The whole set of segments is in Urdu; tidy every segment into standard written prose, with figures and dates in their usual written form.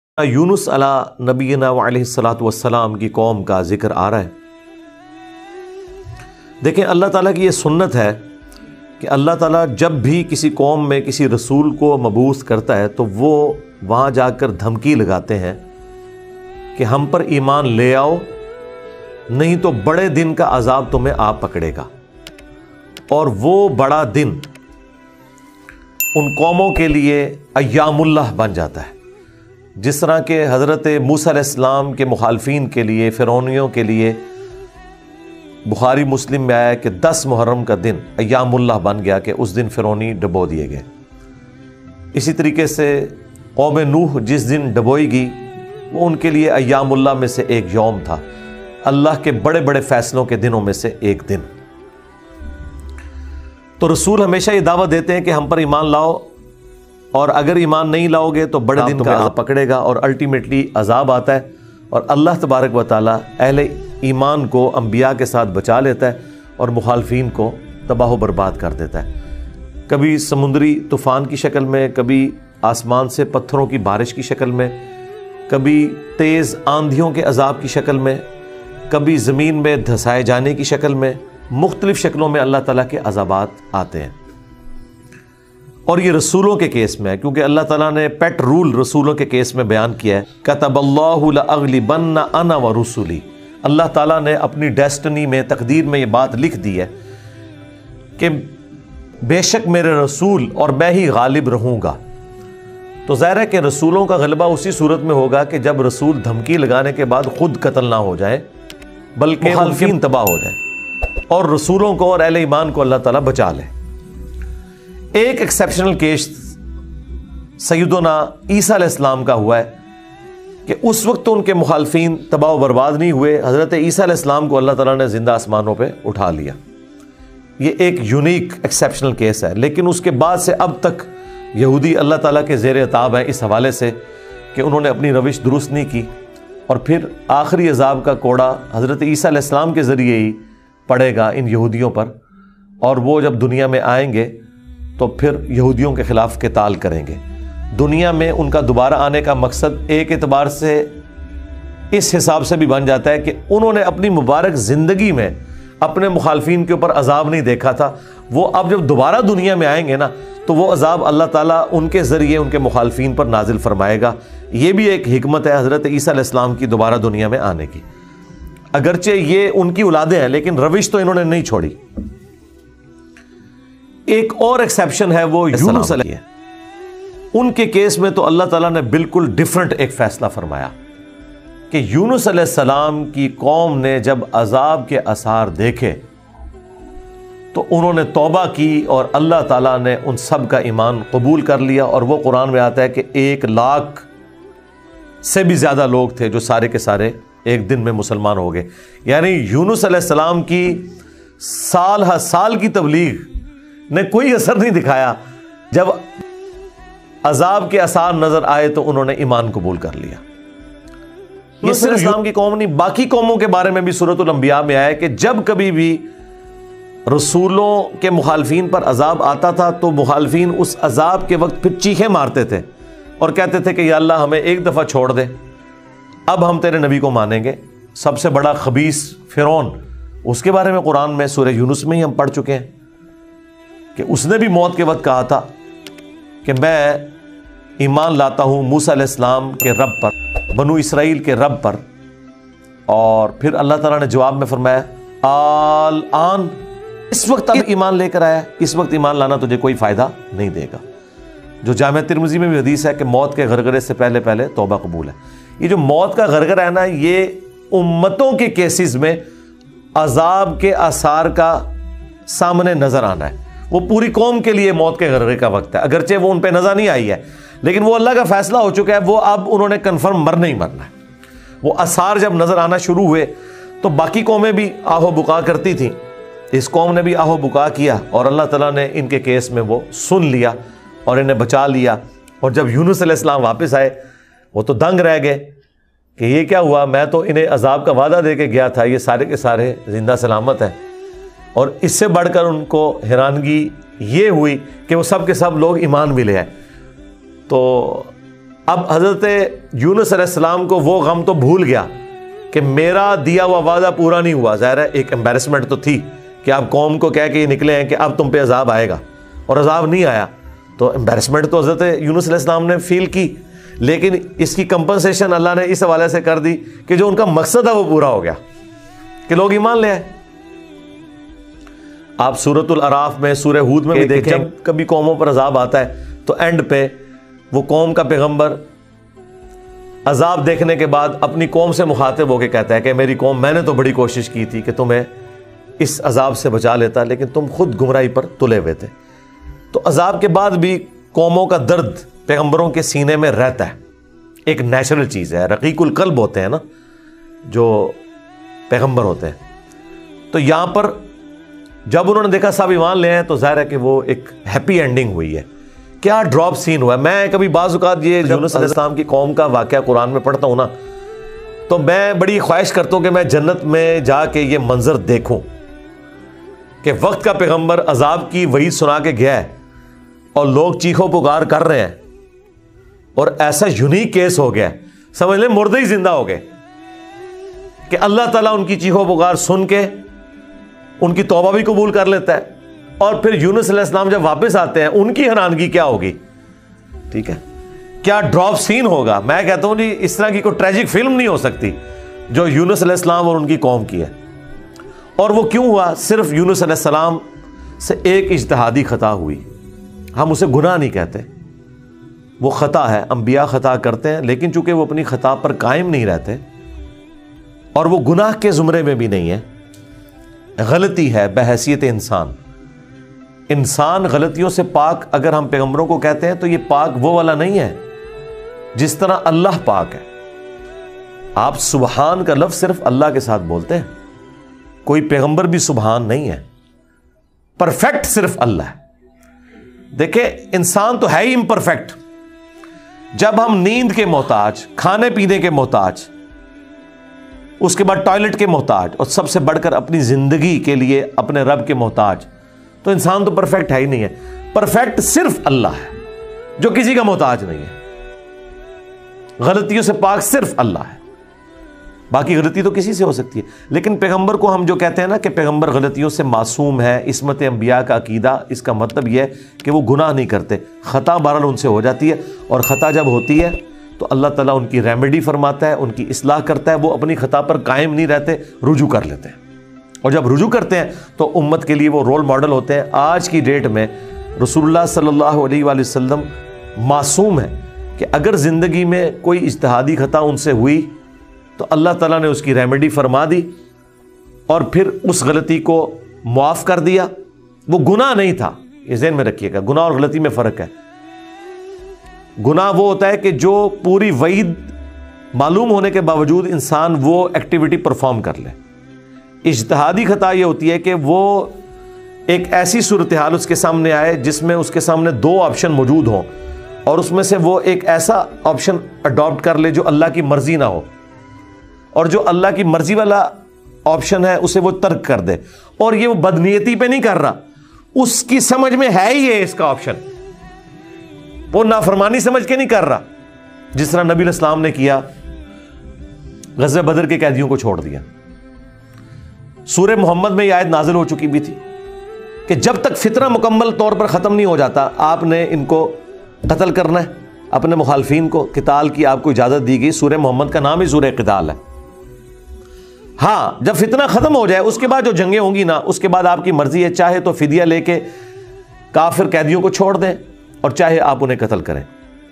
یونس علی نبینا علیہ الصلاۃ والسلام کی قوم کا ذکر آ رہا ہے۔ دیکھیں اللہ تعالیٰ کی یہ سنت ہے کہ اللہ تعالیٰ جب بھی کسی قوم میں کسی رسول کو مبعوث کرتا ہے تو وہ وہاں جا کر دھمکی لگاتے ہیں کہ ہم پر ایمان لے آؤ، نہیں تو بڑے دن کا عذاب تمہیں آ پکڑے گا۔ اور وہ بڑا دن ان قوموں کے لیے ایام اللہ بن جاتا ہے، جس طرح کہ حضرت موسیٰ علیہ السلام کے مخالفین کے لیے، فرعونیوں کے لیے بخاری مسلم میں آیا کہ 10 محرم کا دن ایام اللہ بن گیا کہ اس دن فرعونی ڈبو دیے گئے۔ اسی طریقے سے قوم نوح جس دن ڈبوئی گئی وہ ان کے لیے ایام اللہ میں سے ایک یوم تھا، اللہ کے بڑے بڑے فیصلوں کے دنوں میں سے ایک دن۔ تو رسول ہمیشہ یہ دعویٰ دیتے ہیں کہ ہم پر ایمان لاؤ، اور اگر ایمان نہیں لاؤ گے تو بڑے دن کا عذاب پکڑے گا، اور الٹیمیٹلی عذاب آتا ہے، اور اللہ تبارک و تعالیٰ اہل ایمان کو انبیاء کے ساتھ بچا لیتا ہے اور مخالفین کو تباہ و برباد کر دیتا ہے، کبھی سمندری طوفان کی شکل میں، کبھی آسمان سے پتھروں کی بارش کی شکل میں، کبھی تیز آندھیوں کے عذاب کی شکل میں، کبھی زمین میں دھسائے جانے کی شکل میں، مختلف شکلوں میں اللہ تعالیٰ کے عذابات آتے ہیں۔ اور یہ رسولوں کے کیس میں ہے، کیونکہ اللہ تعالیٰ نے پیٹ رول رسولوں کے کیس میں بیان کیا ہے، کتب اللہ لأغلبن انا ورسلی۔ اللہ تعالیٰ نے اپنی ڈیسٹنی میں، تقدیر میں یہ بات لکھ دی ہے کہ بے شک میرے رسول اور میں ہی غالب رہوں گا۔ تو ظاہر ہے کہ رسولوں کا غلبہ اسی صورت میں ہوگا کہ جب رسول دھمکی لگانے کے بعد خود قتل نہ ہو جائے بلکہ مخالفین تباہ ہو جائے، اور رسولوں کو اور اہل ایمان کو اللہ تعالیٰ بچا لے۔ ایک ایکسیپشنل کیس سیدنا عیسیٰ علیہ السلام کا ہوا ہے کہ اس وقت تو ان کے مخالفین تباہ و برباد نہیں ہوئے، حضرت عیسیٰ علیہ السلام کو اللہ تعالیٰ نے زندہ آسمانوں پہ اٹھا لیا۔ یہ ایک یونیک ایکسیپشنل کیس ہے، لیکن اس کے بعد سے اب تک یہودی اللہ تعالیٰ کے زیر عتاب ہیں اس حوالے سے کہ انہوں نے اپنی روش درست نہیں کی، اور پھر آخری عذاب کا کوڑا حضرت عیسیٰ علیہ السلام کے ذریعے ہی پڑے گا ان یہودیوں پر، اور وہ جب دنیا میں آئیں گے تو پھر یہودیوں کے خلاف قتال کریں گے۔ دنیا میں ان کا دوبارہ آنے کا مقصد ایک اعتبار سے اس حساب سے بھی بن جاتا ہے کہ انہوں نے اپنی مبارک زندگی میں اپنے مخالفین کے اوپر عذاب نہیں دیکھا تھا، وہ اب جب دوبارہ دنیا میں آئیں گے نا تو وہ عذاب اللہ تعالیٰ ان کے ذریعے ان کے مخالفین پر نازل فرمائے گا۔ یہ بھی ایک حکمت ہے حضرت عیسیٰ علیہ السلام کی دوبارہ دنیا میں آنے کی، اگرچہ یہ ان کی اولادیں ہیں لیکن روش تو انہوں نے نہیں چھوڑی۔ ایک اور ایکسیپشن ہے وہ یونس علیہ، ان کے کیس میں تو اللہ تعالیٰ نے بالکل ڈیفرنٹ ایک فیصلہ فرمایا کہ یونس علیہ السلام کی قوم نے جب عذاب کے آثار دیکھے تو انہوں نے توبہ کی، اور اللہ تعالیٰ نے ان سب کا ایمان قبول کر لیا، اور وہ قرآن میں آتا ہے کہ 1,00,000 سے بھی زیادہ لوگ تھے جو سارے کے سارے ایک دن میں مسلمان ہو گئے۔ یعنی یونس علیہ السلام کی سال ہر سال کی تبلیغ نے کوئی اثر نہیں دکھایا، جب عذاب کے آثار نظر آئے تو انہوں نے ایمان قبول کر لیا۔ یہ صرف اسلام کی قوم نہیں، باقی قوموں کے بارے میں بھی سورۃ الانبیاء میں آیا کہ جب کبھی بھی رسولوں کے مخالفین پر عذاب آتا تھا تو مخالفین اس عذاب کے وقت پھر چیخیں مارتے تھے اور کہتے تھے کہ یا اللہ ہمیں ایک دفعہ چھوڑ دے، اب ہم تیرے نبی کو مانیں گے۔ سب سے بڑا خبیث فرعون، اس کے بارے میں قرآن میں سورہ یونس میں ہی ہم پڑھ چکے ہیں کہ اس نے بھی موت کے وقت کہا تھا کہ میں ایمان لاتا ہوں موسیٰ علیہ السلام کے رب پر، بنو اسرائیل کے رب پر، اور پھر اللہ تعالیٰ نے جواب میں فرمایا آن، اس وقت اب ایمان لے کر آیا، اس وقت ایمان لانا تجھے کوئی فائدہ نہیں دے گا۔ جو جامع ترمذی میں بھی حدیث ہے کہ موت کے غرغرے سے پہلے پہلے توبہ قبول ہے۔ یہ جو موت کا غرغرہ ہے نا، یہ امتوں کے کیسز میں عذاب کے آثار کا سامنے نظر آنا ہے۔ وہ پوری قوم کے لیے موت کے غرغرے کا وقت ہے، اگرچہ وہ ان پہ نظر نہیں آئی ہے، لیکن وہ اللہ کا فیصلہ ہو چکا ہے، وہ اب انہوں نے کنفرم مرنا ہی مرنا ہے۔ وہ آثار جب نظر آنا شروع ہوئے تو باقی قومیں بھی آہو بکا کرتی تھیں، اس قوم نے بھی آہو بکا کیا، اور اللہ تعالیٰ نے ان کے کیس میں وہ سن لیا اور انہیں بچا لیا۔ اور جب یونس علیہ السلام واپس آئے وہ تو دنگ رہ گئے کہ یہ کیا ہوا، میں تو انہیں عذاب کا وعدہ دے کے گیا تھا، یہ سارے کے سارے زندہ سلامت ہیں۔ اور اس سے بڑھ کر ان کو حیرانگی یہ ہوئی کہ وہ سب کے سب لوگ ایمان بھی لے آئے۔ تو اب حضرت یونس علیہ السلام کو وہ غم تو بھول گیا کہ میرا دیا ہوا وعدہ پورا نہیں ہوا. ظاہر ہے ایک امبیرسمنٹ تو تھی کہ آپ قوم کو کہہ کے یہ نکلے ہیں کہ اب تم پہ عذاب آئے گا, اور عذاب نہیں آیا, تو امبیرسمنٹ تو حضرت یونس علیہ السلام نے فیل کی, لیکن اس کی کمپنسیشن اللہ نے اس حوالے سے کر دی کہ جو ان کا مقصد ہے وہ پورا ہو گیا کہ لوگ ایمان لے آئے. آپ سورۃ الاعراف میں, سورہ ہود میں بھی دیکھیں, جب کبھی قوموں پر عذاب آتا ہے تو اینڈ پہ وہ قوم کا پیغمبر عذاب دیکھنے کے بعد اپنی قوم سے مخاطب ہو کے کہتا ہے کہ میری قوم, میں نے تو بڑی کوشش کی تھی کہ تمہیں اس عذاب سے بچا لیتا, لیکن تم خود گمراہی پر تلے ہوئے تھے. تو عذاب کے بعد بھی قوموں کا درد پیغمبروں کے سینے میں رہتا ہے, ایک نیچرل چیز ہے. رقیق القلب ہوتے ہیں نا جو پیغمبر ہوتے ہیں. تو یہاں پر جب انہوں نے دیکھا سب ایمان لے ہیں تو ظاہر ہے کہ وہ ایک ہیپی اینڈنگ ہوئی ہے. کیا ڈراپ سین ہوا ہے. میں کبھی بعض اوقات یہ یونس علیہ السلام کی قوم کا واقعہ قرآن میں پڑھتا ہوں نا, تو میں بڑی خواہش کرتا ہوں کہ میں جنت میں جا کے یہ منظر دیکھوں کہ وقت کا پیغمبر عذاب کی وعید سنا کے گیا ہے اور لوگ چیخو پکار کر رہے ہیں, اور ایسا یونیک کیس ہو گیا, سمجھ لیں مردے ہی زندہ ہو گئے, کہ اللہ تعالیٰ ان کی چیخو پکار سن کے ان کی توبہ بھی قبول کر لیتا ہے. اور پھر یونس علیہ السلام جب واپس آتے ہیں ان کی حیرانگی کیا ہوگی. ٹھیک ہے, کیا ڈراپ سین ہوگا. میں کہتا ہوں جی اس طرح کی کوئی ٹریجک فلم نہیں ہو سکتی جو یونس علیہ السلام اور ان کی قوم کی ہے. اور وہ کیوں ہوا؟ صرف یونس علیہ السلام سے ایک اجتہادی خطا ہوئی. ہم اسے گناہ نہیں کہتے, وہ خطا ہے. انبیاء خطا کرتے ہیں, لیکن چونکہ وہ اپنی خطا پر قائم نہیں رہتے اور وہ گناہ کے زمرے میں بھی نہیں ہے, غلطی ہے بحیثیت انسان. انسان غلطیوں سے پاک اگر ہم پیغمبروں کو کہتے ہیں تو یہ پاک وہ والا نہیں ہے جس طرح اللہ پاک ہے. آپ سبحان کا لفظ صرف اللہ کے ساتھ بولتے ہیں, کوئی پیغمبر بھی سبحان نہیں ہے. پرفیکٹ صرف اللہ ہے. دیکھیں انسان تو ہے ہی امپرفیکٹ. جب ہم نیند کے محتاج, کھانے پینے کے محتاج, اس کے بعد ٹوائلٹ کے محتاج, اور سب سے بڑھ کر اپنی زندگی کے لیے اپنے رب کے محتاج, تو انسان تو پرفیکٹ ہے ہی نہیں ہے. پرفیکٹ صرف اللہ ہے جو کسی کا محتاج نہیں ہے. غلطیوں سے پاک صرف اللہ ہے, باقی غلطی تو کسی سے ہو سکتی ہے. لیکن پیغمبر کو ہم جو کہتے ہیں نا کہ پیغمبر غلطیوں سے معصوم ہے, عصمت انبیاء کا عقیدہ, اس کا مطلب یہ ہے کہ وہ گناہ نہیں کرتے. خطا بہرحال ان سے ہو جاتی ہے, اور خطا جب ہوتی ہے تو اللہ تعالیٰ ان کی ریمیڈی فرماتا ہے, ان کی اصلاح کرتا ہے. وہ اپنی خطا پر قائم نہیں رہتے, رجوع کر لیتے ہیں, اور جب رجوع کرتے ہیں تو امت کے لیے وہ رول ماڈل ہوتے ہیں. آج کی ڈیٹ میں رسول اللہ صلی اللہ علیہ وآلہ وسلم معصوم ہے کہ اگر زندگی میں کوئی اجتہادی خطا ان سے ہوئی تو اللہ تعالیٰ نے اس کی ریمیڈی فرما دی اور پھر اس غلطی کو معاف کر دیا. وہ گناہ نہیں تھا, یہ ذہن میں رکھیے گا. گناہ اور غلطی میں فرق ہے. گناہ وہ ہوتا ہے کہ جو پوری وعید معلوم ہونے کے باوجود انسان وہ ایکٹیویٹی پرفارم کر لے. اجتہادی خطا یہ ہوتی ہے کہ وہ ایک ایسی صورتحال اس کے سامنے آئے جس میں اس کے سامنے دو آپشن موجود ہوں, اور اس میں سے وہ ایک ایسا آپشن اڈاپٹ کر لے جو اللہ کی مرضی نہ ہو, اور جو اللہ کی مرضی والا آپشن ہے اسے وہ ترک کر دے. اور یہ وہ بدنیتی پہ نہیں کر رہا, اس کی سمجھ میں ہے ہی یہ اس کا آپشن, وہ نافرمانی سمجھ کے نہیں کر رہا. جس طرح نبی علیہ السلام نے کیا, غزوہ بدر کے قیدیوں کو چھوڑ دیا. سورہ محمد میں یہ آیت نازل ہو چکی بھی تھی کہ جب تک فتنہ مکمل طور پر ختم نہیں ہو جاتا آپ نے ان کو قتل کرنا ہے, اپنے مخالفین کو. قتال کی آپ کو اجازت دی گئی. سورہ محمد کا نام ہی سورہ قتال ہے. ہاں جب فتنہ ختم ہو جائے اس کے بعد جو جنگیں ہوں گی نا, اس کے بعد آپ کی مرضی ہے, چاہے تو فدیہ لے کے کافر قیدیوں کو چھوڑ دیں اور چاہے آپ انہیں قتل کریں.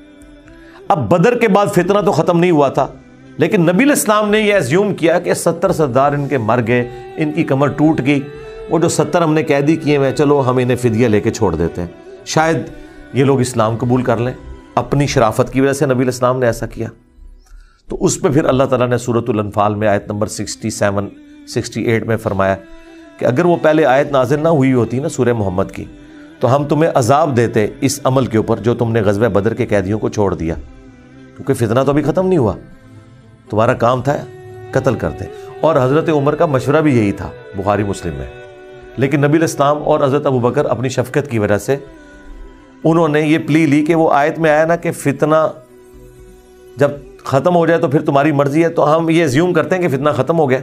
اب بدر کے بعد فتنہ تو ختم نہیں ہوا تھا, لیکن نبی علیہ السلام نے یہ ایزیوم کیا کہ 70 سردار ان کے مر گئے, ان کی کمر ٹوٹ گئی, وہ جو 70 ہم نے قیدی کیے ہوئے, چلو ہم انہیں فدیہ لے کے چھوڑ دیتے ہیں, شاید یہ لوگ اسلام قبول کر لیں. اپنی شرافت کی وجہ سے نبی علیہ السلام نے ایسا کیا. تو اس پہ پھر اللہ تعالیٰ نے سورۃ الانفال میں آیت نمبر 67 68 میں فرمایا کہ اگر وہ پہلے آیت نازل نہ ہوئی ہوتی نا سورہ محمد کی, تو ہم تمہیں عذاب دیتے اس عمل کے اوپر جو تم نے غزوہ بدر کے قیدیوں کو چھوڑ دیا, کیونکہ فتنہ تو ابھی ختم نہیں ہوا, تمہارا کام تھا قتل کرتے. اور حضرت عمر کا مشورہ بھی یہی تھا بخاری مسلم میں, لیکن نبی علیہ السلام اور حضرت ابوبکر اپنی شفقت کی وجہ سے انہوں نے یہ پلی لی کہ وہ آیت میں آیا نا کہ فتنہ جب ختم ہو جائے تو پھر تمہاری مرضی ہے. تو ہم یہ ایزیوم کرتے ہیں کہ فتنہ ختم ہو گیا.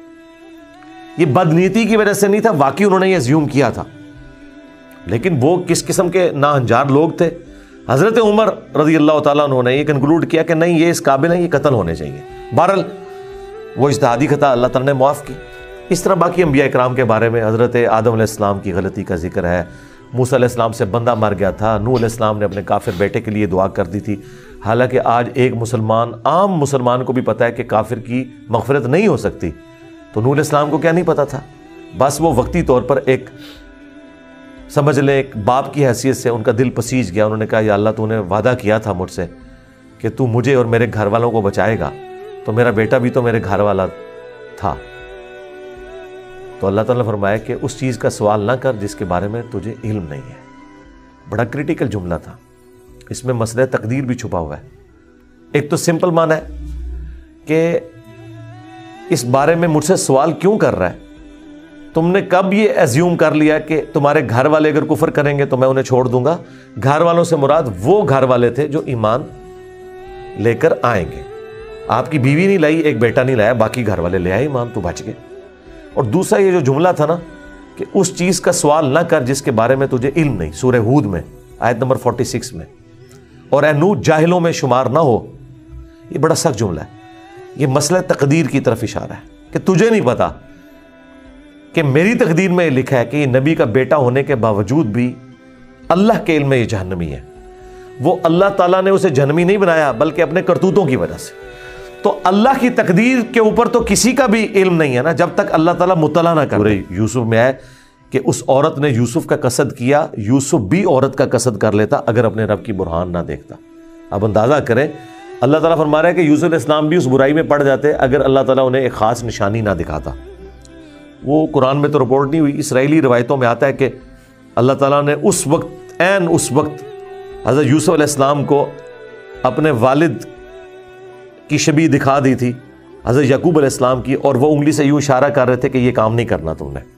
یہ بدنیتی کی وجہ سے نہیں تھا, واقعی انہوں نے یہ ایزیوم کیا تھا. لیکن وہ کس قسم کے ناہنجار لوگ تھے. حضرت عمر رضی اللہ تعالیٰ عنہ نے یہ کنکلوڈ کیا کہ نہیں, یہ اس قابل ہیں, یہ قتل ہونے چاہیے. بہرحال وہ اجتہادی خطا اللہ تعالیٰ نے معاف کی. اس طرح باقی انبیاء کرام کے بارے میں حضرت آدم علیہ السلام کی غلطی کا ذکر ہے. موسیٰ علیہ السلام سے بندہ مر گیا تھا. نوح علیہ السلام نے اپنے کافر بیٹے کے لیے دعا کر دی تھی. حالانکہ آج ایک مسلمان, عام مسلمان کو بھی پتہ ہے کہ کافر کی مغفرت نہیں ہو سکتی. تو نوح علیہ السلام کو کیا نہیں پتا تھا؟ بس وہ وقتی طور پر ایک سمجھ لیں ایک باپ کی حیثیت سے ان کا دل پسیج گیا. انہوں نے کہا یا اللہ تو نے وعدہ کیا تھا مجھ سے کہ تو مجھے اور میرے گھر والوں کو بچائے گا, تو میرا بیٹا بھی تو میرے گھر والا تھا. تو اللہ تعالیٰ نے فرمایا کہ اس چیز کا سوال نہ کر جس کے بارے میں تجھے علم نہیں ہے. بڑا کریٹیکل جملہ تھا, اس میں مسئلہ تقدیر بھی چھپا ہوا ہے. ایک تو سمپل معنی ہے کہ اس بارے میں مجھ سے سوال کیوں کر رہا ہے؟ تم نے کب یہ ایزیوم کر لیا کہ تمہارے گھر والے اگر کفر کریں گے تو میں انہیں چھوڑ دوں گا؟ گھر والوں سے مراد وہ گھر والے تھے جو ایمان لے کر آئیں گے. آپ کی بیوی نہیں لائی, ایک بیٹا نہیں لایا, باقی گھر والے لے آئے ایمان, تو بچ گئے. اور دوسرا یہ جو جملہ تھا نا کہ اس چیز کا سوال نہ کر جس کے بارے میں تجھے علم نہیں, سورہ ہود میں آیت نمبر 46 میں, اور اے نوح جاہلوں میں شمار نہ ہو. یہ بڑا سخت جملہ ہے. یہ مسئلہ تقدیر کی طرف اشارہ ہے کہ تجھے نہیں پتا کہ میری تقدیر میں یہ لکھا ہے کہ یہ نبی کا بیٹا ہونے کے باوجود بھی اللہ کے علم میں یہ جہنمی ہے. وہ اللہ تعالیٰ نے اسے جہنمی نہیں بنایا بلکہ اپنے کرتوتوں کی وجہ سے. تو اللہ کی تقدیر کے اوپر تو کسی کا بھی علم نہیں ہے نا جب تک اللہ تعالیٰ مطلع نہ کرے. یوسف میں ہے کہ اس عورت نے یوسف کا قصد کیا, یوسف بھی عورت کا قصد کر لیتا اگر اپنے رب کی برہان نہ دیکھتا. اب اندازہ کریں, اللہ تعالیٰ فرما رہا ہے کہ یوسف علیہ السلام بھی اس برائی میں پڑ جاتے اگر اللہ تعالیٰ انہیں ایک خاص نشانی نہ دکھاتا. وہ قرآن میں تو رپورٹ نہیں ہوئی, اسرائیلی روایتوں میں آتا ہے کہ اللہ تعالیٰ نے اس وقت حضرت یوسف علیہ السلام کو اپنے والد کی شبیہ دکھا دی تھی, حضرت یعقوب علیہ السلام کی, اور وہ انگلی سے یوں اشارہ کر رہے تھے کہ یہ کام نہیں کرنا تم نے.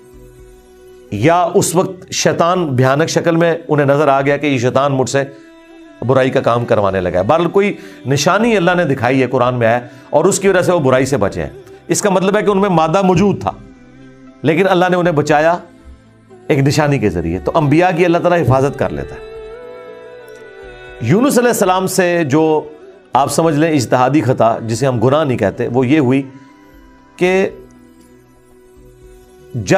یا اس وقت شیطان بھیانک شکل میں انہیں نظر آ گیا کہ یہ شیطان مجھ سے برائی کا کام کروانے لگا ہے. بہرحال کوئی نشانی اللہ نے دکھائی ہے, قرآن میں ہے, اور اس کی وجہ سے وہ برائی سے بچے ہیں. اس کا مطلب ہے کہ ان میں مادہ موجود تھا لیکن اللہ نے انہیں بچایا ایک نشانی کے ذریعے. تو انبیاء کی اللہ تعالیٰ حفاظت کر لیتا ہے. یونس علیہ السلام سے جو آپ سمجھ لیں اجتہادی خطا, جسے ہم گناہ نہیں کہتے, وہ یہ ہوئی کہ جب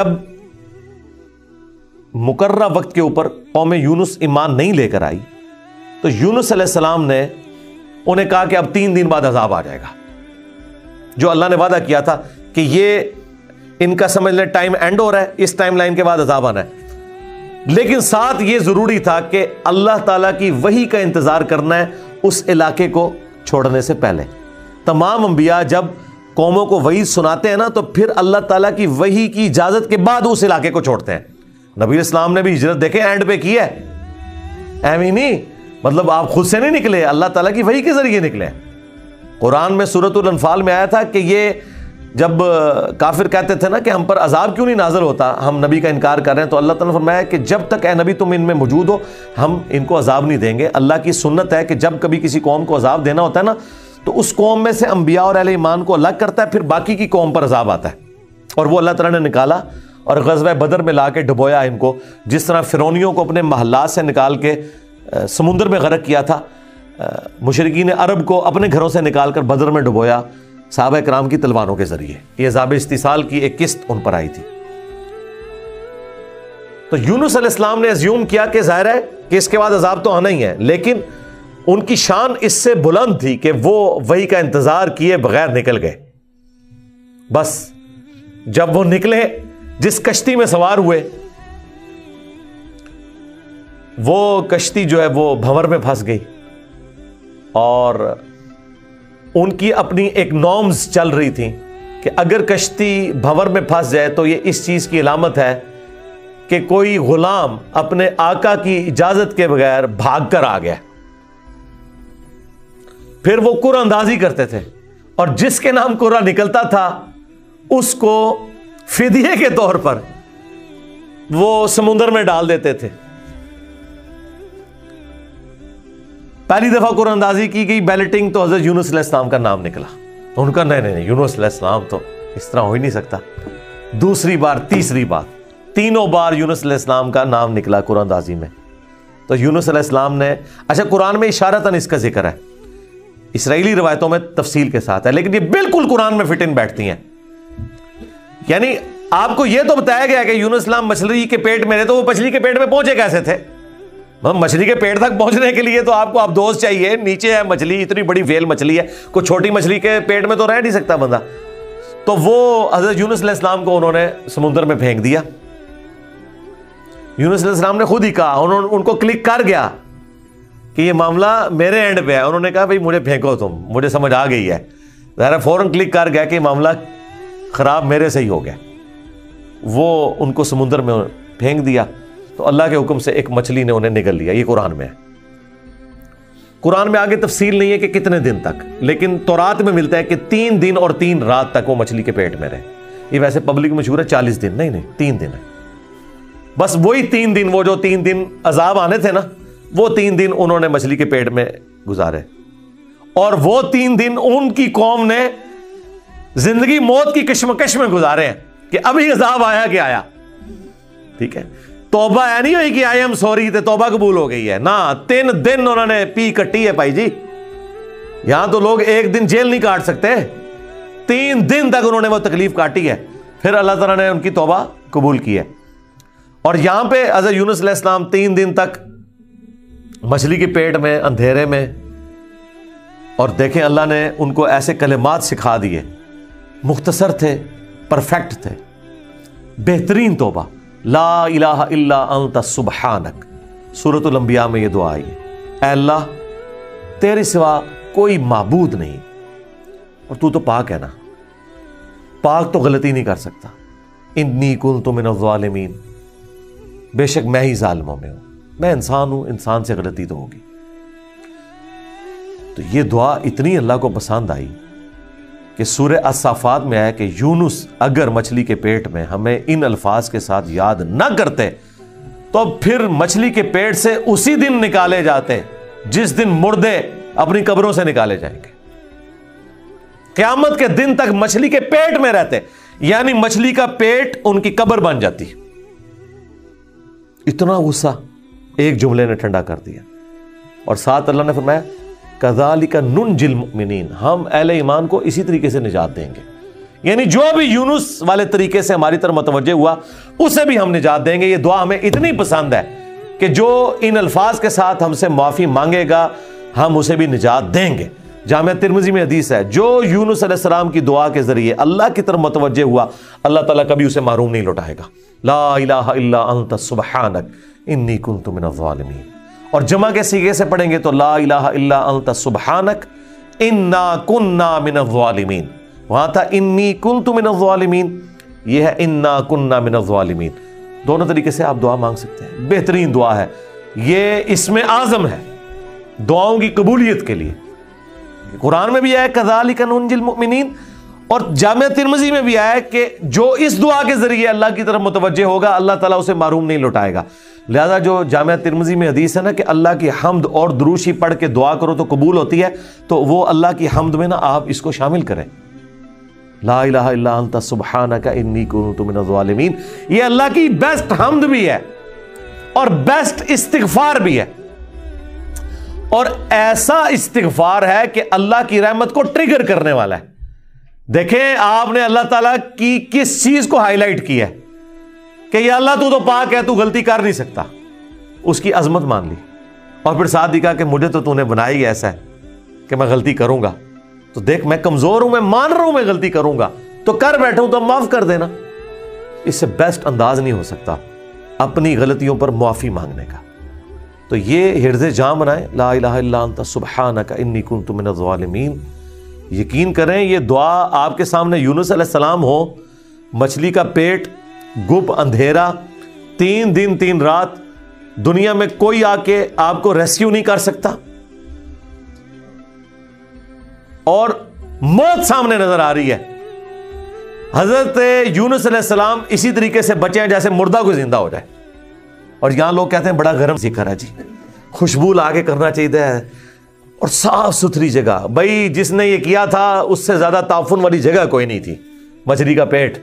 مقررہ وقت کے اوپر قوم یونس ایمان نہیں لے کر آئی تو یونس علیہ السلام نے انہیں کہا کہ اب 3 دن بعد عذاب آ جائے گا. جو اللہ نے وعدہ کیا تھا کہ یہ ان کا سمجھ لیں ٹائم اینڈ ہو رہا ہے, اس ٹائم لائن کے بعد عذاب آنا ہے. لیکن ساتھ یہ ضروری تھا کہ اللہ تعالیٰ کی وحی کا انتظار کرنا ہے اس علاقے کو چھوڑنے سے پہلے. تمام انبیاء جب قوموں کو وحی سناتے ہیں نا تو پھر اللہ تعالیٰ کی وحی کی اجازت کے بعد اس علاقے کو چھوڑتے ہیں. نبی اسلام نے بھی ہجرت دیکھیں اینڈ پہ کی ہے, ایویں نہیں, مطلب آپ خود سے نہیں نکلے, اللہ تعالیٰ کی وحی کے ذریعے نکلے. قرآن میں سورۃ الانفال میں آیا تھا کہ یہ جب کافر کہتے تھے نا کہ ہم پر عذاب کیوں نہیں نازل ہوتا, ہم نبی کا انکار کر رہے ہیں, تو اللہ تعالیٰ نے فرمایا کہ جب تک اے نبی تم ان میں موجود ہو ہم ان کو عذاب نہیں دیں گے. اللہ کی سنت ہے کہ جب کبھی کسی قوم کو عذاب دینا ہوتا ہے نا تو اس قوم میں سے انبیاء اور اہل ایمان کو الگ کرتا ہے, پھر باقی کی قوم پر عذاب آتا ہے. اور وہ اللہ تعالیٰ نے نکالا اور غزوہ بدر میں لا کے ڈبویا ان کو, جس طرح فرعونیوں کو اپنے محلات سے نکال کے سمندر میں غرق کیا تھا, مشرکین عرب کو اپنے گھروں سے نکال کر بدر میں ڈبویا صحابہ کرام کی تلواروں کے ذریعے. یہ عذاب استیصال کی ایک قسط ان پر آئی تھی. تو یونس علیہ السلام نے ایزیوم کیا کہ ظاہر ہے کہ اس کے بعد عذاب تو آنا ہی ہے, لیکن ان کی شان اس سے بلند تھی کہ وہ وحی کا انتظار کیے بغیر نکل گئے. بس جب وہ نکلے, جس کشتی میں سوار ہوئے, وہ کشتی جو ہے وہ بھنور میں پھنس گئی, اور ان کی اپنی ایک نارمز چل رہی تھیں کہ اگر کشتی بھنور میں پھنس جائے تو یہ اس چیز کی علامت ہے کہ کوئی غلام اپنے آقا کی اجازت کے بغیر بھاگ کر آ گیا. پھر وہ قرعہ اندازی کرتے تھے, اور جس کے نام قرعہ نکلتا تھا اس کو فدیے کے طور پر وہ سمندر میں ڈال دیتے تھے. پہلی دفعہ قرآن اندازی کی گئی بیلٹنگ تو حضرت یونس علیہ السلام کا نام نکلا. ان کا نہیں یونس علیہ السلام تو اس طرح ہو ہی نہیں سکتا. دوسری بار، تیسری بار، تینوں بار یونس علیہ السلام کا نام نکلا قرآن اندازی میں. تو یونس علیہ السلام نے، اچھا قرآن میں اشارتاً اس کا ذکر ہے، اسرائیلی روایتوں میں تفصیل کے ساتھ ہے، لیکن یہ بالکل قرآن میں فٹ ان بیٹھتی ہیں. یعنی آپ کو یہ تو بتایا گیا کہ یونس السلام مچھلی کے پیٹ میں رہے، تو وہ مچھلی کے پیٹ میں پہنچے کیسے تھے؟ مچھلی کے پیٹ تک پہنچنے کے لیے تو آپ کو ابدوز چاہیے، نیچے ہے مچھلی، اتنی بڑی ویل مچھلی ہے، کوئی چھوٹی مچھلی کے پیٹ میں تو رہ نہیں سکتا بندہ. تو وہ حضرت یونس علیہ السلام کو انہوں نے سمندر میں پھینک دیا. یونس علیہ السلام نے خود ہی کہا، ان کو کلک کر گیا کہ یہ معاملہ میرے اینڈ پہ ہے. انہوں نے کہا بھئی مجھے پھینکو، تم مجھے سمجھ آ گئی ہے. ظاہر فوراً کلک کر گیا کہ معاملہ خراب میرے سے ہی ہو گیا. وہ ان کو سمندر میں پھینک دیا تو اللہ کے حکم سے ایک مچھلی نے انہیں نگل لیا. یہ قرآن میں ہے. قرآن میں آگے تفصیل نہیں ہے کہ کتنے دن تک، لیکن تورات میں ملتا ہے کہ 3 دن اور 3 رات تک وہ مچھلی کے پیٹ میں رہے. یہ ویسے پبلک مشہور ہے 40 دن، نہیں 3 دن ہے. بس وہی 3 دن، وہ جو 3 دن عذاب آنے تھے نا، وہ 3 دن انہوں نے مچھلی کے پیٹ میں گزارے. اور وہ 3 دن ان کی قوم نے زندگی موت کی کشمکش میں گزارے ہیں کہ ابھی عذاب آیا کہ آیا. ٹھیک ہے، توبہ ہے نہیں ہوئی کہ آئی ایم سوری تے توبہ قبول ہو گئی ہے، نہ 3 دن انہوں نے پی کٹی ہے بھائی جی. یہاں تو لوگ 1 دن جیل نہیں کاٹ سکتے، 3 دن تک انہوں نے وہ تکلیف کاٹی ہے، پھر اللہ تعالیٰ نے ان کی توبہ قبول کی ہے. اور یہاں پہ حضرت یونس علیہ السلام 3 دن تک مچھلی کے پیٹ میں اندھیرے میں، اور دیکھیں اللہ نے ان کو ایسے کلمات سکھا دیے، مختصر تھے، پرفیکٹ تھے، بہترین توبہ. لا الہ الا انت سبحانک. سورۃ الانبیاء میں یہ دعا آئی ہے، اے اللہ تیرے سوا کوئی معبود نہیں، اور تو پاک ہے نا، پاک تو غلطی نہیں کر سکتا. انی کنت من الظالمین، بے شک میں ہی ظالموں میں ہوں، میں انسان ہوں، انسان سے غلطی تو ہوگی. تو یہ دعا اتنی اللہ کو پسند آئی کہ سورہ الصافات میں آیا کہ یونس اگر مچھلی کے پیٹ میں ہمیں ان الفاظ کے ساتھ یاد نہ کرتے تو پھر مچھلی کے پیٹ سے اسی دن نکالے جاتے جس دن مردے اپنی قبروں سے نکالے جائیں گے. قیامت کے دن تک مچھلی کے پیٹ میں رہتے، یعنی مچھلی کا پیٹ ان کی قبر بن جاتی. اتنا غصہ ایک جملے نے ٹھنڈا کر دیا. اور ساتھ اللہ نے فرمایا کذالک ننجی المؤمنین، ہم اہل ایمان کو اسی طریقے سے نجات دیں گے. یعنی جو بھی یونس والے طریقے سے ہماری طرف متوجہ ہوا اسے بھی ہم نجات دیں گے. یہ دعا ہمیں اتنی پسند ہے کہ جو ان الفاظ کے ساتھ ہم سے معافی مانگے گا ہم اسے بھی نجات دیں گے. جامعہ ترمذی میں حدیث ہے، جو یونس علیہ السلام کی دعا کے ذریعے اللہ کی طرف متوجہ ہوا اللہ تعالیٰ کبھی اسے محروم نہیں لوٹائے گا. لا الہ الا انت سبحانک انی کنت من الظالمین. اور جمع کے صیغے سے پڑھیں گے تو لا الہ الا انت سبحانک انا کننا من الظالمین. وہاں تھا انی کنت من الظالمین، یہ ہے انا کننا من الظالمین. دونوں طریقے سے آپ دعا مانگ سکتے ہیں، بہترین دعا ہے. یہ اسم اعظم ہے دعاؤں کی قبولیت کے لیے. قرآن میں بھی آیا کذالک ننجی المؤمنین، اور جامعہ ترمذی میں بھی آیا کہ جو اس دعا کے ذریعے اللہ کی طرف متوجہ ہوگا اللہ تعالیٰ اسے محروم نہیں لوٹائے گا. لہذا جو جامعہ ترمذی میں حدیث ہے نا کہ اللہ کی حمد اور دروشی پڑھ کے دعا کرو تو قبول ہوتی ہے، تو وہ اللہ کی حمد میں نا آپ اس کو شامل کریں. لا الہ الا انت سبحانک انی کنت من الظالمین. یہ اللہ کی بیسٹ حمد بھی ہے اور بیسٹ استغفار بھی ہے، اور ایسا استغفار ہے کہ اللہ کی رحمت کو ٹریگر کرنے والا ہے. دیکھیں آپ نے اللہ تعالیٰ کی کس چیز کو ہائی لائٹ کی ہے کہ یا اللہ تو پاک ہے، تو غلطی کر نہیں سکتا. اس کی عظمت مان لی اور پھر ساتھ ہی کہا کہ مجھے تو نے بنایا ہی ایسا ہے کہ میں غلطی کروں گا. تو دیکھ میں کمزور ہوں، میں مان رہا ہوں میں غلطی کروں گا، تو کر بیٹھا ہوں تو معاف کر دینا. اس سے بیسٹ انداز نہیں ہو سکتا اپنی غلطیوں پر معافی مانگنے کا. تو یہ حرز جام بنائیں، لا الہ الا انت سبحانک انی کنت من الظالمین. یقین کریں یہ دعا آپ کے سامنے یونس علیہ السلام ہو، مچھلی کا پیٹ، گپ اندھیرا، 3 دن 3 رات، دنیا میں کوئی آ کے آپ کو ریسکیو نہیں کر سکتا، اور موت سامنے نظر آ رہی ہے. حضرت یونس علیہ السلام اسی طریقے سے بچے ہیں جیسے مردہ کو زندہ ہو جائے. اور یہاں لوگ کہتے ہیں بڑا گرم ذکر ہے جی، خوشبو لا کے کرنا چاہیے، اور صاف ستھری جگہ. بھائی جس نے یہ کیا تھا اس سے زیادہ تعفن والی جگہ کوئی نہیں تھی. مچھلی کا پیٹ,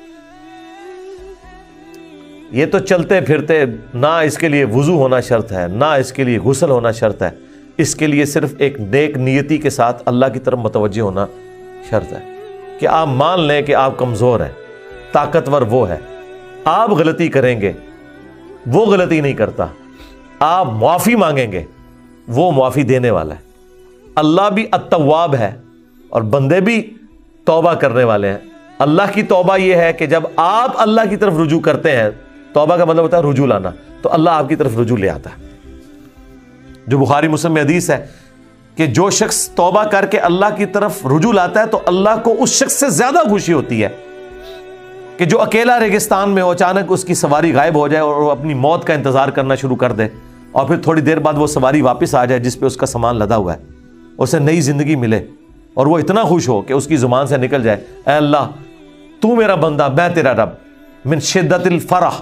یہ تو چلتے پھرتے, نہ اس کے لیے وضو ہونا شرط ہے, نہ اس کے لیے غسل ہونا شرط ہے, اس کے لیے صرف ایک نیک نیتی کے ساتھ اللہ کی طرف متوجہ ہونا شرط ہے کہ آپ مان لیں کہ آپ کمزور ہیں, طاقتور وہ ہے, آپ غلطی کریں گے وہ غلطی نہیں کرتا, آپ معافی مانگیں گے وہ معافی دینے والا ہے. اللہ بھی التواب ہے اور بندے بھی توبہ کرنے والے ہیں. اللہ کی توبہ یہ ہے کہ جب آپ اللہ کی طرف رجوع کرتے ہیں, توبہ کا مطلب ہوتا ہے رجوع لانا, تو اللہ آپ کی طرف رجوع لے آتا ہے. جو بخاری مسلم میں حدیث ہے کہ جو شخص توبہ کر کے اللہ کی طرف رجوع لاتا ہے تو اللہ کو اس شخص سے زیادہ خوشی ہوتی ہے کہ جو اکیلا ریگستان میں ہو, اچانک اس کی سواری غائب ہو جائے اور وہ اپنی موت کا انتظار کرنا شروع کر دے, اور پھر تھوڑی دیر بعد وہ سواری واپس آ جائے جس پہ اس کا سامان لدا ہوا ہے, اسے نئی زندگی ملے, اور وہ اتنا خوش ہو کہ اس کی زبان سے نکل جائے, اے اللہ تو میرا بندہ میں تیرا رب, من شدت الفرح,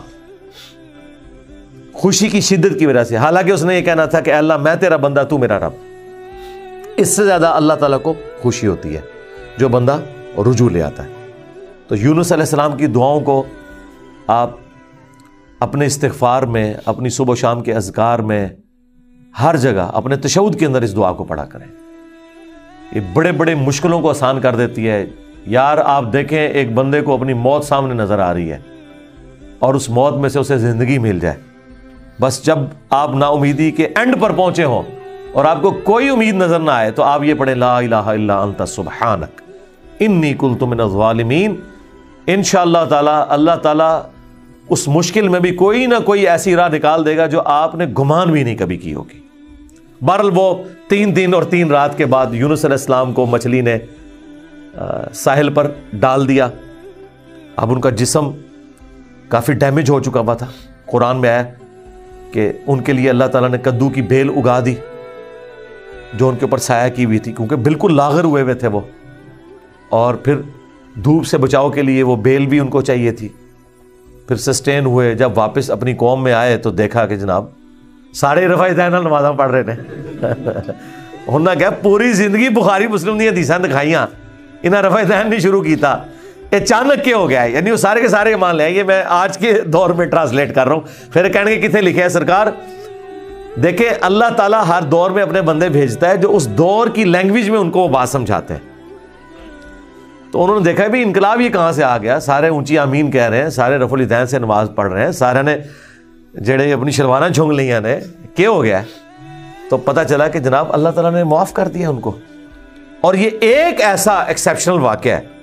خوشی کی شدت کی وجہ سے. حالانکہ اس نے یہ کہنا تھا کہ اے اللہ میں تیرا بندہ تو میرا رب. اس سے زیادہ اللہ تعالیٰ کو خوشی ہوتی ہے جو بندہ رجوع لے آتا ہے. تو یونس علیہ السلام کی دعاؤں کو آپ اپنے استغفار میں, اپنی صبح و شام کے اذکار میں, ہر جگہ اپنے تشہد کے اندر اس دعا کو پڑھا کریں. یہ بڑے بڑے مشکلوں کو آسان کر دیتی ہے. یار آپ دیکھیں ایک بندے کو اپنی موت سامنے نظر آ رہی ہے اور اس موت میں سے اسے زندگی مل جائے, بس جب آپ نا امیدی کے اینڈ پر پہنچے ہوں اور آپ کو کوئی امید نظر نہ آئے تو آپ یہ پڑھیں لا الہ الا انت سبحانک انی کنت من الظالمین. انشاءاللہ تعالی اللہ تعالی اس مشکل میں بھی کوئی نہ کوئی ایسی راہ نکال دے گا جو آپ نے گمان بھی نہیں کبھی کی ہوگی. بہرحال وہ 3 دن اور 3 رات کے بعد یونس علیہ السلام کو مچھلی نے ساحل پر ڈال دیا. اب ان کا جسم کافی ڈیمیج ہو چکا ہوا تھا. قرآن میں آیا کہ ان کے لیے اللہ تعالیٰ نے کدو کی بیل اگا دی جو ان کے اوپر سایہ کی ہوئی تھی, کیونکہ بالکل لاغر ہوئے ہوئے تھے وہ, اور پھر دھوپ سے بچاؤ کے لیے وہ بیل بھی ان کو چاہیے تھی. پھر سسٹین ہوئے, جب واپس اپنی قوم میں آئے تو دیکھا کہ جناب سارے رفع دین نمازاں پڑھ رہے ہیں. انہوں نے کہا پوری زندگی بخاری مسلم دی حدیثاں دکھائیاں, انہیں رفع دین نہیں شروع کیتا, اچانک کیا ہو گیا ہے. یعنی وہ سارے کے سارے مان لیں. یہ میں آج کے دور میں ٹرانسلیٹ کر رہا ہوں. پھر کہنے کے کتنے لکھے ہیں سرکار, دیکھیں اللہ تعالیٰ ہر دور میں اپنے بندے بھیجتا ہے جو اس دور کی لینگویج میں ان کو وہ بات سمجھاتے ہیں. تو انہوں نے دیکھا بھی انقلاب یہ کہاں سے آ گیا, سارے اونچی آمین کہہ رہے ہیں, سارے رفع الیدین سے نماز پڑھ رہے ہیں, سارے نے جڑے اپنی شلوانہ جھونگ لیاں نے, کیا ہو گیا ہے؟ تو پتہ چلا کہ جناب اللہ تعالیٰ نے معاف کر دیا ان کو. اور یہ ایک ایسا ایکسیپشنل واقعہ ہے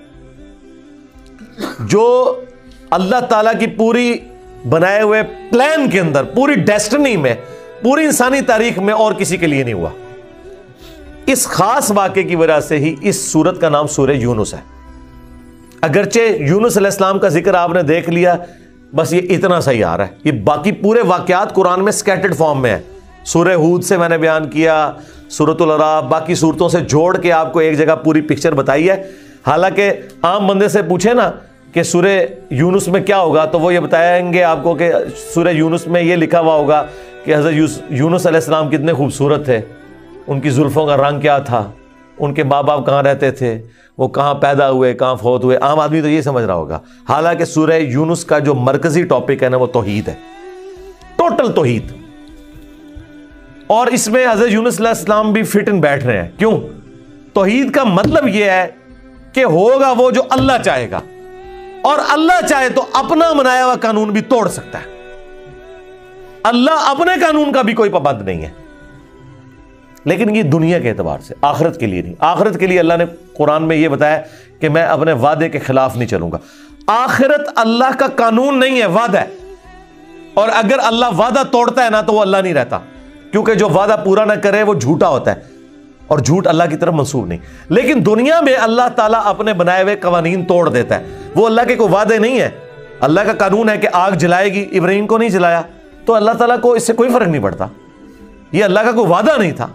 جو اللہ تعالیٰ کی پوری بنائے ہوئے پلان کے اندر, پوری ڈیسٹنی میں, پوری انسانی تاریخ میں اور کسی کے لیے نہیں ہوا. اس خاص واقعے کی وجہ سے ہی اس سورت کا نام سورہ یونس ہے. اگرچہ یونس علیہ السلام کا ذکر آپ نے دیکھ لیا, بس یہ اتنا صحیح آ رہا ہے. یہ باقی پورے واقعات قرآن میں سکیٹرڈ فارم میں ہے. سورہ ہود سے میں نے بیان کیا, سورۃ الاعراف, باقی صورتوں سے جوڑ کے آپ کو ایک جگہ پوری پکچر بتائی ہے. حالانکہ عام بندے سے پوچھے نا کہ سورہ یونس میں کیا ہوگا تو وہ یہ بتائیں گے آپ کو کہ سورہ یونس میں یہ لکھا ہوا ہوگا کہ حضرت یونس علیہ السلام کتنے خوبصورت تھے, ان کی زلفوں کا رنگ کیا تھا, ان کے ماں باپ کہاں رہتے تھے, وہ کہاں پیدا ہوئے, کہاں فوت ہوئے. عام آدمی تو یہ سمجھ رہا ہوگا. حالانکہ سورہ یونس کا جو مرکزی ٹاپک ہے نا وہ توحید ہے, ٹوٹل توحید. اور اس میں حضرت یونس علیہ السلام بھی فٹ ان بیٹھ رہے ہیں. کیوں؟ توحید کا مطلب یہ ہے کہ ہوگا وہ جو اللہ چاہے گا, اور اللہ چاہے تو اپنا بنایا ہوا قانون بھی توڑ سکتا ہے. اللہ اپنے قانون کا بھی کوئی پابند نہیں ہے. لیکن یہ دنیا کے اعتبار سے, آخرت کے لیے نہیں. آخرت کے لیے اللہ نے قرآن میں یہ بتایا کہ میں اپنے وعدے کے خلاف نہیں چلوں گا. آخرت اللہ کا قانون نہیں ہے, وعدہ ہے. اور اگر اللہ وعدہ توڑتا ہے نا تو وہ اللہ نہیں رہتا, کیونکہ جو وعدہ پورا نہ کرے وہ جھوٹا ہوتا ہے, اور جھوٹ اللہ کی طرف منسوب نہیں. لیکن دنیا میں اللہ تعالیٰ اپنے بنائے ہوئے قوانین توڑ دیتا ہے. وہ اللہ کے کوئی وعدے نہیں ہے. اللہ کا قانون ہے کہ آگ جلائے گی, ابراہیم کو نہیں جلایا, تو اللہ تعالیٰ کو اس سے کوئی فرق نہیں پڑتا. یہ اللہ کا کوئی وعدہ نہیں تھا.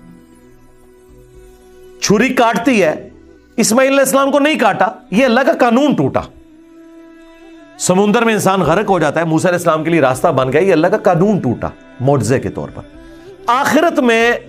چھری کاٹتی ہے, اسماعیل علیہ السلام کو نہیں کاٹا, یہ اللہ کا قانون ٹوٹا. سمندر میں انسان غرق ہو جاتا ہے, موسیٰ علیہ السلام کے لیے راستہ بن گیا, یہ اللہ کا قانون ٹوٹا معجزے کے طور پر. آخرت میں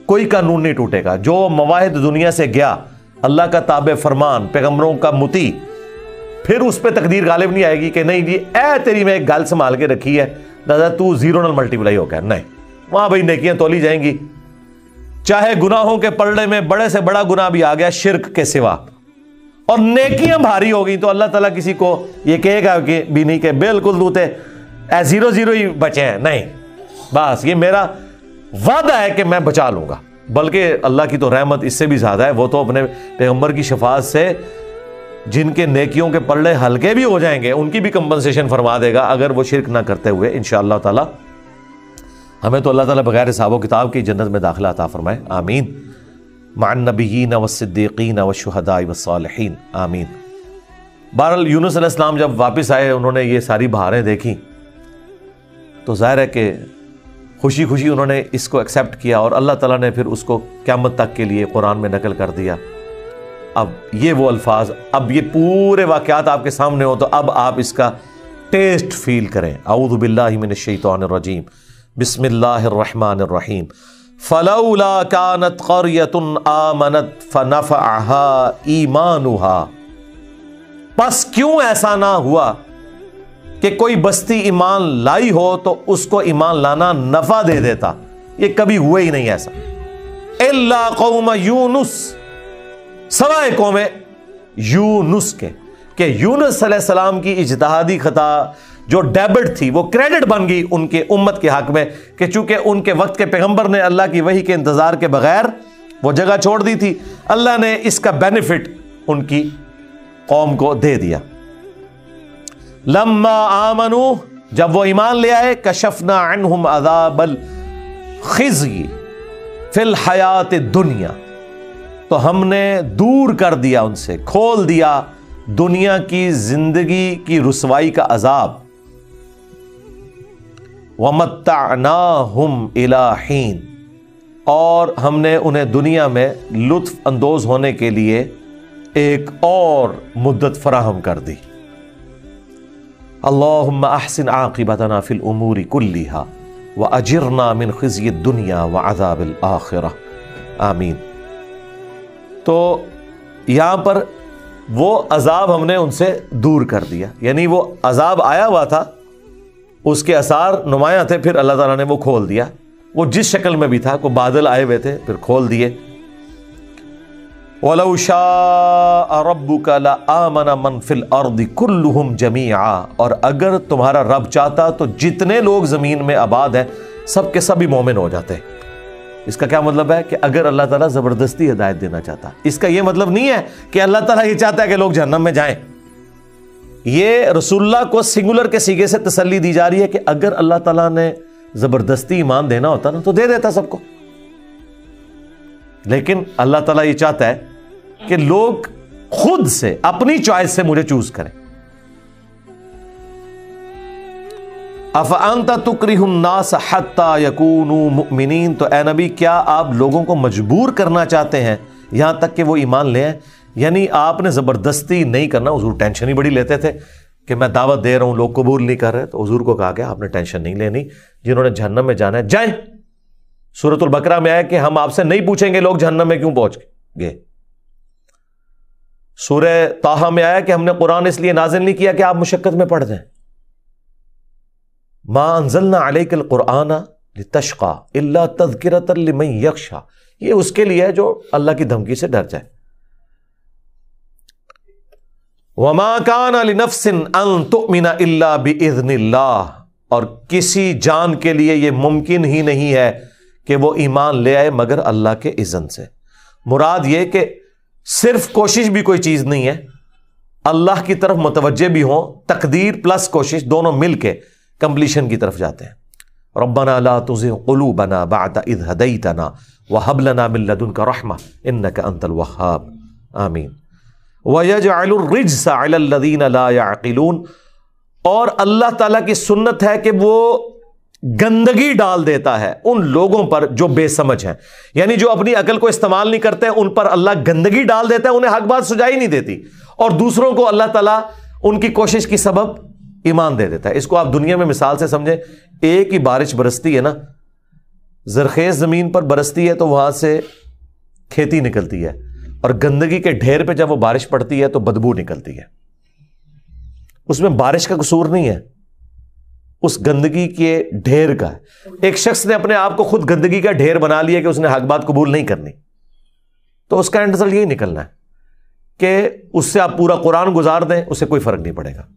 کوئی قانون نہیں ٹوٹے گا. جو مواہد دنیا سے گیا اللہ کا تابع فرمان, پیغمبروں کا مطیع, پھر اس پہ تقدیر غالب نہیں آئے گی کہ نہیں جی اے تیری میں ایک گل سنبھال کے رکھی ہے دادا تو زیرو نال ملٹیپلائی ہو گیا. نہیں, وہاں بھائی نیکیاں تولی جائیں گی, چاہے گناہوں کے پلڑے میں بڑے سے بڑا گناہ بھی آ گیا شرک کے سوا اور نیکیاں بھاری ہو گئی تو اللہ تعالیٰ کسی کو یہ کہے گا کہ بھی نہیں کہ بالکل دوتے اے زیرو زیرو ہی بچے ہیں. نہیں, بس یہ میرا وعدہ ہے کہ میں بچا لوں گا. بلکہ اللہ کی تو رحمت اس سے بھی زیادہ ہے, وہ تو اپنے پیغمبر کی شفاعت سے جن کے نیکیوں کے پلڑے ہلکے بھی ہو جائیں گے ان کی بھی کمپنسیشن فرما دے گا اگر وہ شرک نہ کرتے ہوئے انشاءاللہ تعالی. ہمیں تو اللہ تعالیٰ بغیر حساب و کتاب کی جنت میں داخلہ عطا فرمائے, آمین. مع النبیین والصدیقین والشہداء والصالحین, آمین. بہرحال یونس علیہ السلام جب واپس آئے انہوں نے یہ ساری بہاریں دیکھی تو ظاہر ہے کہ خوشی خوشی انہوں نے اس کو ایکسیپٹ کیا اور اللہ تعالیٰ نے پھر اس کو قیامت تک کے لیے قرآن میں نقل کر دیا. اب یہ وہ الفاظ, اب یہ پورے واقعات آپ کے سامنے ہو تو اب آپ اس کا ٹیسٹ فیل کریں. اعوذ باللہ من الشیطان الرجیم, بسم اللہ الرحمن الرحیم. فلولا كانت قرية آمنت فنفعها ایمانها, پس کیوں ایسا نہ ہوا کہ کوئی بستی ایمان لائی ہو تو اس کو ایمان لانا نفع دے دیتا. یہ کبھی ہوا ہی نہیں ایسا. الا قوم یونس, سوائے قوم یونس کے, کہ یونس علیہ السلام کی اجتہادی خطا جو ڈیبٹ تھی وہ کریڈٹ بن گئی ان کے امت کے حق میں کہ چونکہ ان کے وقت کے پیغمبر نے اللہ کی وحی کے انتظار کے بغیر وہ جگہ چھوڑ دی تھی, اللہ نے اس کا بینیفٹ ان کی قوم کو دے دیا. لما آمنوا, جب وہ ایمان لے آئے, کشفنا عنہم عذاب الخزي فی الحیات الدنیا, تو ہم نے دور کر دیا ان سے, کھول دیا دنیا کی زندگی کی رسوائی کا عذاب. وَمَتَّعْنَاهُمْ إِلَىٰ حِينٍ, اور ہم نے انہیں دنیا میں لطف اندوز ہونے کے لیے ایک اور مدت فراہم کر دی. اللہم احسن عاقبتنا فی الامور کلیہا واجرنا من خزی الدنیا وعذاب الآخرہ, آمین. تو یہاں پر وہ عذاب ہم نے ان سے دور کر دیا, یعنی وہ عذاب آیا ہوا تھا اس کے اثار نمایاں تھے, پھر اللہ تعالیٰ نے وہ کھول دیا. وہ جس شکل میں بھی تھا, کوئی بادل آئے ہوئے تھے پھر کھول دیے. وَلَوْ شَاءَ رَبُّكَ لَآمَنَ مَنْ فِي الْأَرْضِ كُلُّهُمْ جَمِيعًا, اور اگر تمہارا رب چاہتا تو جتنے لوگ زمین میں آباد ہیں سب کے سب ہی مومن ہو جاتے. اس کا کیا مطلب ہے کہ اگر اللہ تعالیٰ زبردستی ہدایت دینا چاہتا, اس کا یہ مطلب نہیں ہے کہ اللہ تعالیٰ یہ چاہتا ہے کہ لوگ جہنم میں جائیں. یہ رسول اللہ کو سنگولر کے سیغے سے تسلی دی جا رہی ہے کہ اگر اللہ تعالیٰ نے زبردستی ایمان دینا ہوتا نا تو دے دیتا سب کو, لیکن اللہ تعالیٰ یہ چاہتا ہے کہ لوگ خود سے اپنی چوائس سے مجھے چوز کریں. افانت تکرہ الناس حتی یکونوا مؤمنین, تو اے نبی کیا آپ لوگوں کو مجبور کرنا چاہتے ہیں یہاں تک کہ وہ ایمان لے آئیں؟ یعنی آپ نے زبردستی نہیں کرنا. حضور ٹینشن ہی بڑی لیتے تھے کہ میں دعوت دے رہا ہوں لوگ قبول نہیں کر رہے, تو حضور کو کہا گیا آپ نے ٹینشن نہیں لینی, جنہوں نے جہنم میں جانا ہے جائیں. سورۃ البقرہ میں آیا کہ ہم آپ سے نہیں پوچھیں گے لوگ جہنم میں کیوں پہنچ گئے. سورہ طٰہٰ میں آیا کہ ہم نے قرآن اس لیے نازل نہیں کیا کہ آپ مشقت میں پڑ جائیں. ما انزلنا علیک القرآن لتشقى الا تذکرۃ لمن یخشی, یہ اس کے لیے ہے جو اللہ کی دھمکی سے ڈر جائے. وما كان لنفس ان تؤمن الا باذن اللہ, اور کسی جان کے لیے یہ ممکن ہی نہیں ہے کہ وہ ایمان لے آئے مگر اللہ کے اذن سے. مراد یہ کہ صرف کوشش بھی کوئی چیز نہیں ہے, اللہ کی طرف متوجہ بھی ہوں, تقدیر پلس کوشش دونوں مل کے کمپلیشن کی طرف جاتے ہیں. ربنا لا تزغ قلوبنا بعد اذ ہدیتنا وہب لنا من لدنک رحمہ انک انت الوہاب, آمین. وَيَجْعَلُ الرِّجْسَ عَلَى الَّذِينَ لَا يَعْقِلُونَ, اور اللہ تعالیٰ کی سنت ہے کہ وہ گندگی ڈال دیتا ہے ان لوگوں پر جو بے سمجھ ہیں, یعنی جو اپنی عقل کو استعمال نہیں کرتے ان پر اللہ گندگی ڈال دیتا ہے, انہیں حق بات سجائی نہیں دیتی, اور دوسروں کو اللہ تعالیٰ ان کی کوشش کی سبب ایمان دے دیتا ہے. اس کو آپ دنیا میں مثال سے سمجھیں, ایک ہی بارش برستی ہے نا, زرخیز زمین پر برستی ہے تو وہاں سے کھیتی نکلتی ہے، اور گندگی کے ڈھیر پہ جب وہ بارش پڑتی ہے تو بدبو نکلتی ہے۔ اس میں بارش کا قصور نہیں ہے، اس گندگی کے ڈھیر کا ہے۔ ایک شخص نے اپنے آپ کو خود گندگی کا ڈھیر بنا لیا کہ اس نے حق بات قبول نہیں کرنی، تو اس کا اینڈ رزلٹ یہی نکلنا ہے کہ اس سے آپ پورا قرآن گزار دیں، اس سے کوئی فرق نہیں پڑے گا۔